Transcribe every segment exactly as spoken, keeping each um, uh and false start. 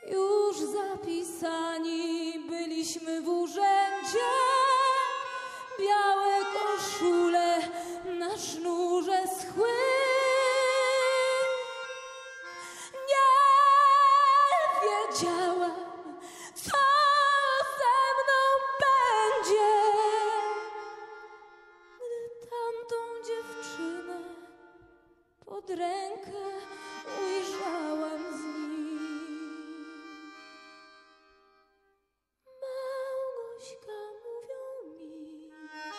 już zapisani byliśmy w urzędzie. Białe koszule na sznurze schły. Nie wiedziałam, co ze mną będzie, gdy tamtą dziewczynę pod rękę ujrzałam z nim. Małgośka, mówią mi,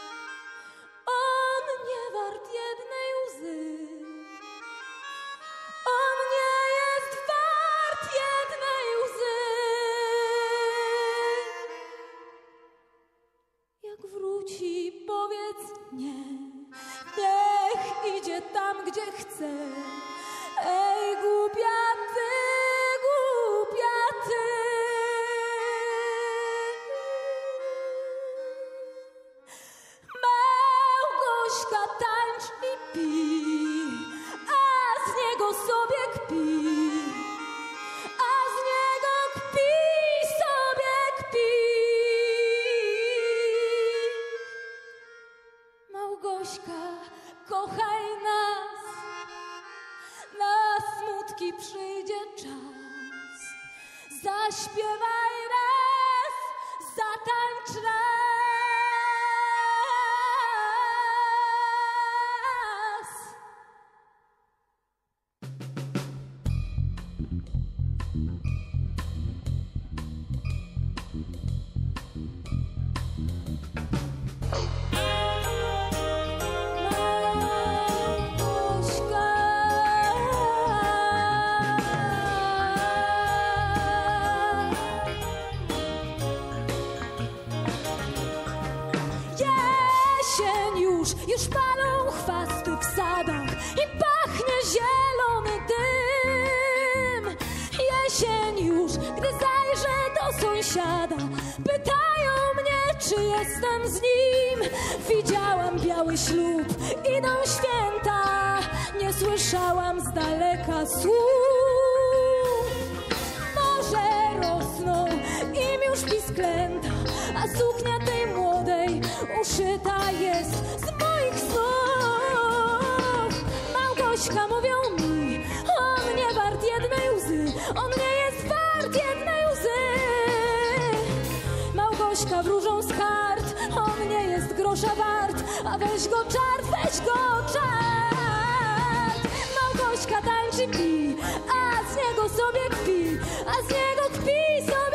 on nie wart jednej łzy. On nie jest wart jednej łzy. Jak wróci, powiedz nie, niech idzie tam, gdzie chce. Ej, głupia ty, głupia ty. Małgośka, tańcz i pij, a z niego sobie kpi, a z niego kpi, sobie kpi. Małgośka, kochaj nas, na smutki przyjdzie czas. Zaśpiewaj raz, zatańcz raz. Już palą chwasty w sadach i pachnie zielony dym. Jesień już, gdy zajrzę do sąsiada, pytają mnie, czy jestem z nim. Widziałam biały ślub, idą święta, nie słyszałam z daleka słów. Może rosną im już pisklęta, a suknia tej młodej uszyta jest z moich snów. Małgośka, mówią mi, on nie wart jednej łzy. On nie jest wart jednej łzy. Małgośka, wróżą z kart, on nie jest grosza wart. A weź go czart, weź go czart. Małgośka, tańczy, pi, a z niego sobie kpi, a z niego kpi sobie.